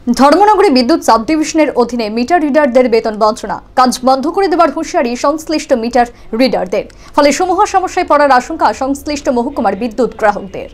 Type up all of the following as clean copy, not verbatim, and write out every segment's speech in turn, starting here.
ধর্মনগরে বিদ্যুৎ সাবডিভিশনের অধীনে মিটার রিডারদের বেতন বঞ্চনা, কাজ বন্ধ করে দেওয়ার হুঁশিয়ারি সংশ্লিষ্ট মিটার রিডারদের। ফলে সমূহ সমস্যায় পড়ার আশঙ্কা সংশ্লিষ্ট মহকুমার বিদ্যুৎ গ্রাহকদের।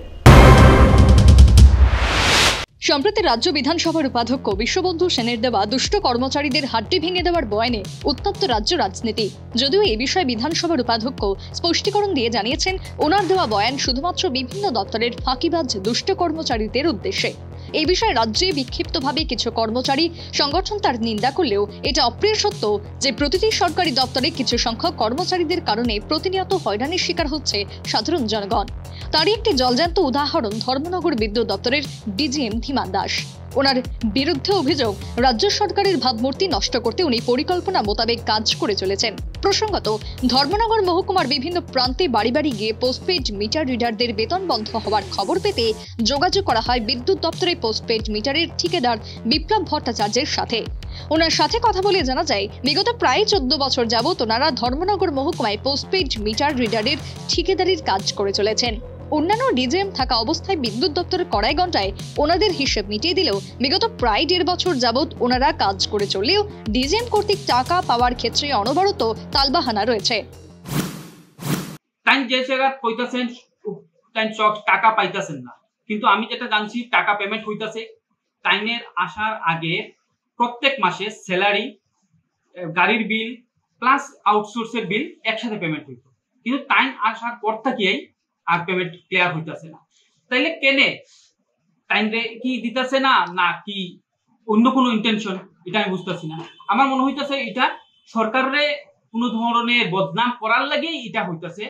সম্প্রতি রাজ্য বিধানসভার উপাধ্যক্ষ বিশ্ববন্ধু সেনের দেওয়া দুষ্ট কর্মচারীদের হাড্ডি ভেঙে দেওয়ার বয়ানে উত্তপ্ত রাজ্য রাজনীতি। যদিও এই বিষয়ে বিধানসভার উপাধ্যক্ষ স্পষ্টীকরণ দিয়ে জানিয়েছেন, ওনার দেওয়া বয়ান শুধুমাত্র বিভিন্ন দপ্তরের ফাঁকিবাজ দুষ্ট কর্মচারীদের উদ্দেশ্যে। এই বিষয়ে রাজ্যে বিক্ষিপ্তভাবে কিছু কর্মচারী সংগঠন তার নিন্দা করলেও এটা অপ্রিয় সত্য যে প্রতিটি সরকারি দপ্তরে কিছু সংখ্যক কর্মচারীদের কারণে প্রতিনিয়ত হয়রানির শিকার হচ্ছে সাধারণ জনগণ। তারই একটি জলজ্যান্ত উদাহরণ ধর্মনগর বিদ্যুৎ দপ্তরের ডিজিএম ধীমান দাস। ওনার বিরুদ্ধে অভিযোগ, রাজ্য সরকারের ভাবমূর্তি নষ্ট করতে উনি পরিকল্পনা মোতাবেক কাজ করে চলেছেন। প্রসঙ্গত, ধর্মনগর মহকুমার বিভিন্ন প্রান্তে বাড়ি বাড়ি গিয়ে পোস্টপেড মিটার রিডারদের বেতন বন্ধ হওয়ার খবর পেতে যোগাযোগ করা হয় বিদ্যুৎ দপ্তরের পোস্টপেড মিটারের ঠিকাদার বিপ্লব ভট্টাচার্যের সাথে। ওনার সাথে কথা বলে জানা যায়, বিগত প্রায় 14 বছর যাবৎ ওনারা ধর্মনগর মহকুমায় পোস্টপেড মিটার রিডারের ঠিকাদারির কাজ করে চলেছেন। অন্যান্য ডিজিএম থাকা অবস্থায় বিদ্যুৎ দপ্তরের কড়াই ঘণ্টায় ওনাদের হিসেব মিটিয়ে দিলেও বিগত প্রায় 1.5 বছর যাবৎ ওনারা কাজ করে চললেও ডিজিএম কর্তৃক টাকা পাওয়ার ক্ষেত্রে অনবরত তালবাহানা রয়েছে। টাকা পাইতেছেন না, কিন্তু আমি যেটা জানছি টাকা পেমেন্ট হইতাছে। টাইমের আসার আগে প্রত্যেক মাসে স্যালারি, গাড়ির বিল প্লাস আউটসোর্সের বিল একসাথে পেমেন্ট হইতো, কিন্তু টাইম আসার পর থেকেই আর পেমেন্ট ক্লিয়ার হইতাছে না। তাইলে কেনে টাইম রে কি দিতেছে না, না কি অন্য কোনো ইন্টেনশন, এটা আমি বুঝতেছি না। আমার মনে হইতাছে এটা সরকারের কোনো ধরনের বদনাম করার লাগেই এটা হইতাছে।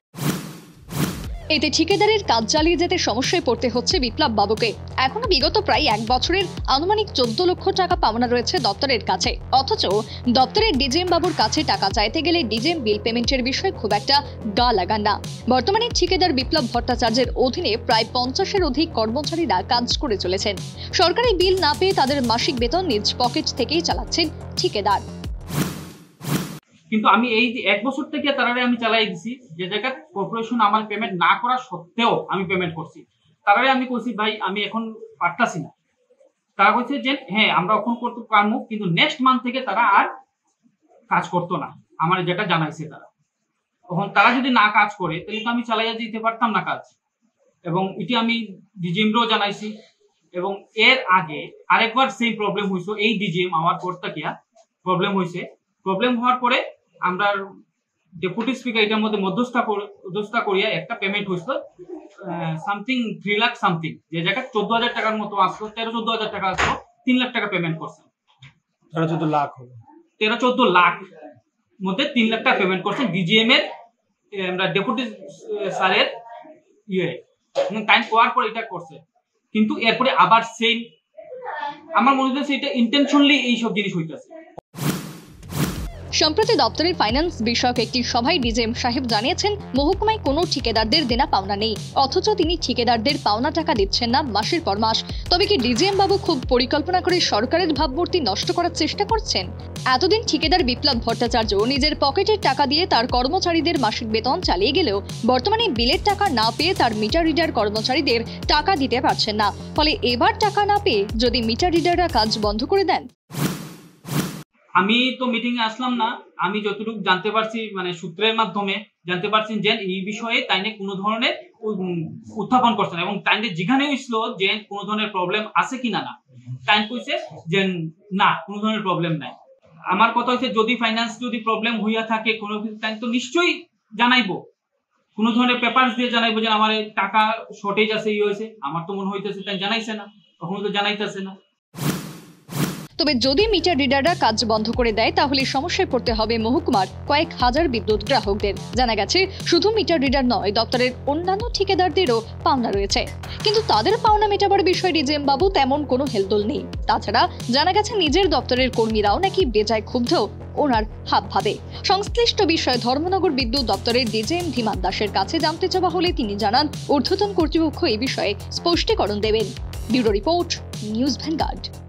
এতে ঠিকাদারের কাজ চালিয়ে যেতে সমস্যায় পড়তে হচ্ছে বিপ্লব বাবুকে। এখনো বিগত প্রায় 1 বছরের আনুমানিক 14 লক্ষ টাকা পাওনা রয়েছে দপ্তরের কাছে, অথচ দপ্তরের ডিজিএম বাবুর কাছে টাকা চাইতে গেলে ডিজিএম বিল পেমেন্টের বিষয়ে খুব একটা গা লাগান না। বর্তমানে ঠিকাদার বিপ্লব ভট্টাচার্যের অধীনে প্রায় 50-এর অধিক কর্মচারীরা কাজ করে চলেছেন। সরকারি বিল না পেয়ে তাদের মাসিক বেতন নিজ পকেট থেকেই চালাচ্ছেন ঠিকাদার। কিন্তু আমি এই যে 1 বছর থেকে তারারে আমি চালাই দিছি, যে জায়গায় কর্পোরেশন আমার পেমেন্ট না করা সত্ত্বেও আমি পেমেন্ট করছি। তারারে আমি কইছি, ভাই আমি এখন পারতাছি না। তারা কইছে যে হ্যাঁ আমরা এখন করতে পারবো, কিন্তু নেক্সট মান্থ থেকে তারা আর কাজ করতো না। আমার যেটা জানাইছে তারা, তখন তারা যদি না কাজ করে তাহলে তো আমি চালাইয়া দিতে পারতাম না কাজ। এবং এটি আমি ডিজিএমরাও জানাইছি। এবং এর আগে আরেকবার সেই প্রবলেম হয়েছে, এই ডিজিএম আমার কর্তাকিয়া প্রবলেম হয়েছে। প্রবলেম হওয়ার পরে আমরা ডেপুটি স্পিকার এটার মধ্যে মধ্যস্থতা করিয়া একটা পেমেন্ট হয়েছিল সামথিং 3 লাখ সামথিং, যে জায়গায় 14,000 টাকার মতো আসলো, 13-14,000 টাকা আসলো, 3 লাখ টাকা পেমেন্ট করছেন। 13-14 লাখ হলো, 13-14 লাখ মধ্যে 3 লাখ টাকা পেমেন্ট করছেন ডিজিএম এর আমরা ডেপুটি স্যারের টাইম পাওয়ার পর এটা করছে। কিন্তু এরপরে আবার সেম, আমার মনে হচ্ছে এটা ইন্টেনশনালি এইসব জিনিস হইতেছে। সম্প্রতি দপ্তরের ফাইন্যান্স বিষয়ক একটি সভায় ডিজিএম সাহেব জানিয়েছেন, মহকুমায় কোনো ঠিকাদারদের দেনা পাওনা নেই, অথচ তিনি ঠিকাদারদের পাওনা টাকা দিচ্ছেন না মাসের পর মাস। তবে কি ডিজিএম বাবু খুব পরিকল্পনা করে সরকারের ভাবমূর্তি নষ্ট করার চেষ্টা করছেন? এতদিন ঠিকাদার বিপ্লব ভট্টাচার্য নিজের পকেটের টাকা দিয়ে তার কর্মচারীদের মাসিক বেতন চালিয়ে গেলেও বর্তমানে বিলের টাকা না পেয়ে তার মিটার রিডার কর্মচারীদের টাকা দিতে পারছেন না। ফলে এবার টাকা না পেয়ে যদি মিটার রিডাররা কাজ বন্ধ করে দেন। আমি তো মিটিং এ আসলাম না, আমি যতটুকু জানতে পারছি মানে সূত্রের মাধ্যমে জানতে পারছি যে এই বিষয়ে তাইনে কোনো ধরনের উত্থাপন করছেন, এবং তাইনে যেখানে হয়েছিল যে কোনো ধরনের প্রবলেম আছে কিনা না, তাই কইছে যে না কোনো ধরনের প্রবলেম নাই। আমার কথা হচ্ছে যদি ফাইন্যান্স যদি প্রবলেম হইয়া থাকে কোনো কিছু, তাই তো নিশ্চয়ই জানাইবো, কোনো ধরনের পেপারস দিয়ে জানাইবো যে আমার টাকা শর্টেজ আছে, হয়েছে। আমার তো মনে হইতেছে তাই জানাইছে না, কখনো তো জানাইতেছে না। তবে যদি মিটার রিডাররা কাজ বন্ধ করে দেয় তাহলে সমস্যায় পড়তে হবে মহকুমার কয়েক হাজার বিদ্যুৎ গ্রাহকদের। জানা গেছে শুধু মিটার রিডার নয়, দপ্তরের অন্যান্য ঠিকাদারদেরও পাওনা রয়েছে, কিন্তু তাদের পাওনা মেটাবার বিষয়ে ডিজিএম বাবু তেমন কোনো হেলদোল নেই। তাছাড়া জানা গেছে নিজের দপ্তরের কর্মীরাও নাকি বেজায় ক্ষুব্ধ ওনার হাবভাবে। সংশ্লিষ্ট বিষয়ে ধর্মনগর বিদ্যুৎ দপ্তরের ডিজিএম ধীমান দাসের কাছে জানতে চাওয়া হলে তিনি জানান, ঊর্ধ্বতন কর্তৃপক্ষ এই বিষয়ে স্পষ্টীকরণ দেবেন। Bureau report, news vanguard.